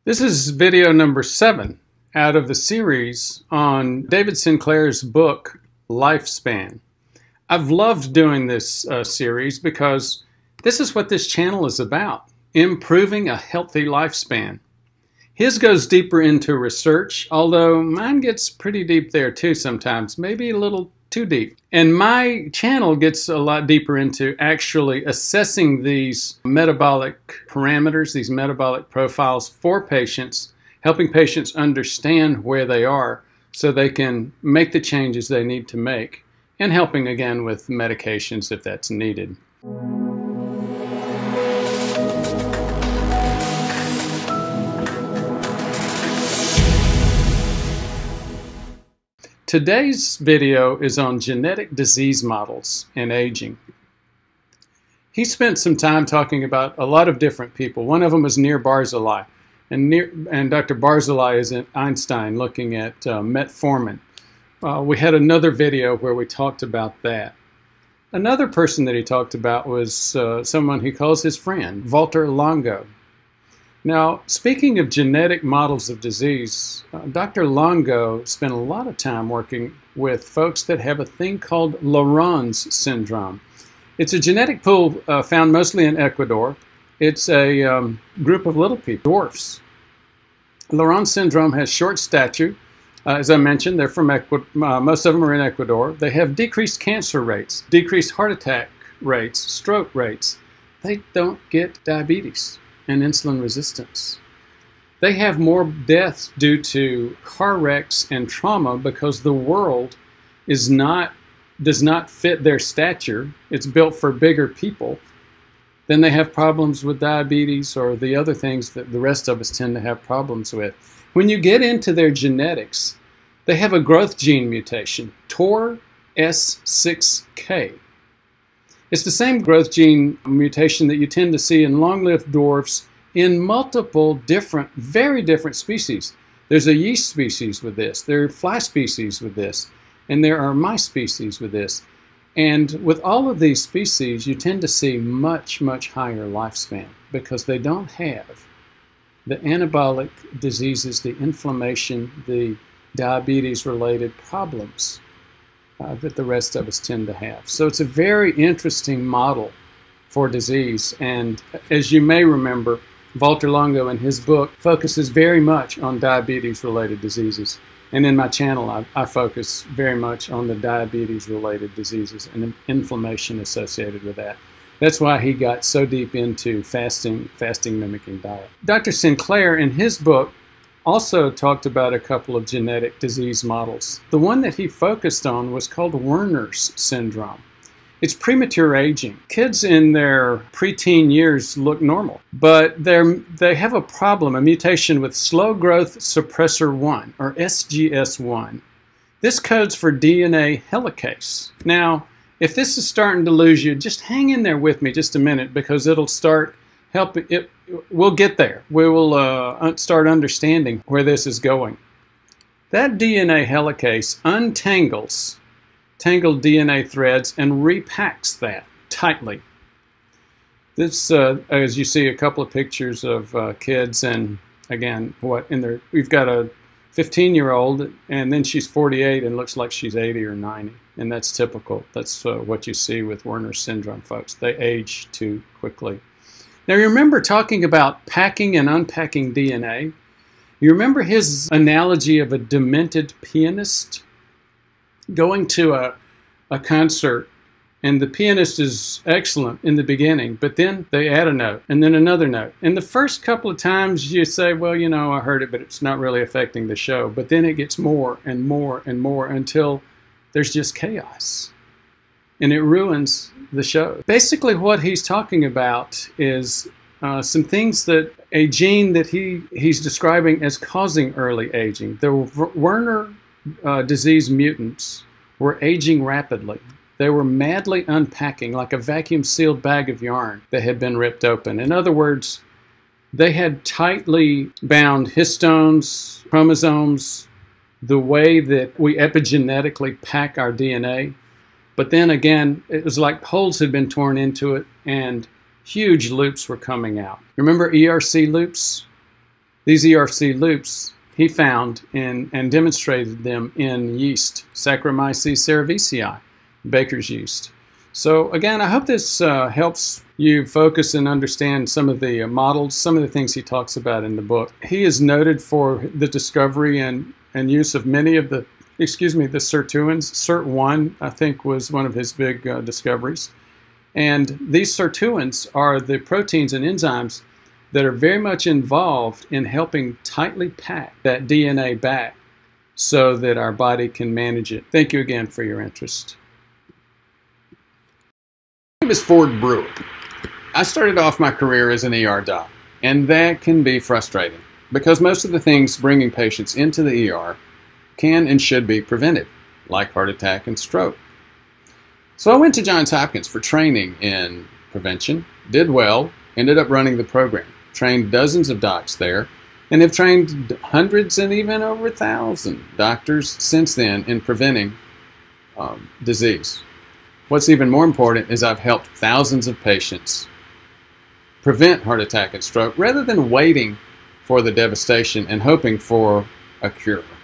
This is video number 7 out of the series on David Sinclair's book, Lifespan. I've loved doing this series because this is what this channel is about, improving a healthy lifespan. His goes deeper into research, although mine gets pretty deep there too sometimes, maybe a little too deep. And my channel gets a lot deeper into actually assessing these metabolic parameters, these metabolic profiles for patients, helping patients understand where they are so they can make the changes they need to make, and helping again with medications if that's needed. Today's video is on genetic disease models and aging. He spent some time talking about a lot of different people. One of them was Nir Barzilai, and Dr. Barzilai is in Einstein looking at metformin. We had another video where we talked about that. Another person that he talked about was someone he calls his friend, Valter Longo. Now, speaking of genetic models of disease, Dr. Longo spent a lot of time working with folks that have a thing called Laron's syndrome. It's a genetic pool found mostly in Ecuador. It's a group of little people, dwarfs. Laron syndrome has short stature. As I mentioned, they're from Ecuador. Most of them are in Ecuador. They have decreased cancer rates, decreased heart attack rates, stroke rates. They don't get diabetes and insulin resistance. They have more deaths due to car wrecks and trauma because the world does not fit their stature. It's built for bigger people. Then they have problems with diabetes or the other things that the rest of us tend to have problems with. When you get into their genetics, they have a growth gene mutation, TOR-S6K. It's the same growth gene mutation that you tend to see in long-lived dwarfs in multiple different, very different species. There's a yeast species with this, there are fly species with this, and there are mice species with this. And with all of these species, you tend to see much, much higher lifespan because they don't have the anabolic diseases, the inflammation, the diabetes-related problems that the rest of us tend to have. So it's a very interesting model for disease. And as you may remember, Valter Longo in his book focuses very much on diabetes-related diseases. And in my channel, I focus very much on the diabetes-related diseases and inflammation associated with that. That's why he got so deep into fasting mimicking diet. Dr. Sinclair in his book also talked about a couple of genetic disease models. The one that he focused on was called Werner's Syndrome. It's premature aging. Kids in their preteen years look normal, but they have a problem, a mutation with slow growth suppressor 1, or SGS1. This codes for DNA helicase. Now, if this is starting to lose you, just hang in there with me just a minute because it'll start helping. We'll get there. We will start understanding where this is going. That DNA helicase untangles tangled DNA threads and repacks that tightly. This, as you see, a couple of pictures of kids, and again, we've got a 15-year-old, and then she's 48 and looks like she's 80 or 90, and that's typical. That's what you see with Werner syndrome, folks. They age too quickly. Now, you remember talking about packing and unpacking DNA? You remember his analogy of a demented pianist going to a concert, and the pianist is excellent in the beginning, but then they add a note and then another note. And the first couple of times you say, well, you know, I heard it, but it's not really affecting the show. But then it gets more and more and more until there's just chaos. And it ruins the show. Basically what he's talking about is some things that a gene that he's describing as causing early aging. The Werner disease mutants were aging rapidly. They were madly unpacking like a vacuum-sealed bag of yarn that had been ripped open. In other words, they had tightly bound histones, chromosomes, the way that we epigenetically pack our DNA. But then again, it was like holes had been torn into it and huge loops were coming out. Remember ERC loops? These ERC loops he found and demonstrated them in yeast, Saccharomyces cerevisiae, baker's yeast. So again, I hope this helps you focus and understand some of the models, some of the things he talks about in the book. He is noted for the discovery and use of many of the sirtuins. Sirt1, I think, was one of his big discoveries. And these sirtuins are the proteins and enzymes that are very much involved in helping tightly pack that DNA back so that our body can manage it. Thank you again for your interest. My name is Ford Brewer. I started off my career as an ER doc, and that can be frustrating because most of the things bringing patients into the ER can and should be prevented, like heart attack and stroke. So I went to Johns Hopkins for training in prevention, did well, ended up running the program, trained dozens of docs there, and have trained hundreds and even over 1,000 doctors since then in preventing disease. What's even more important is I've helped thousands of patients prevent heart attack and stroke rather than waiting for the devastation and hoping for a cure.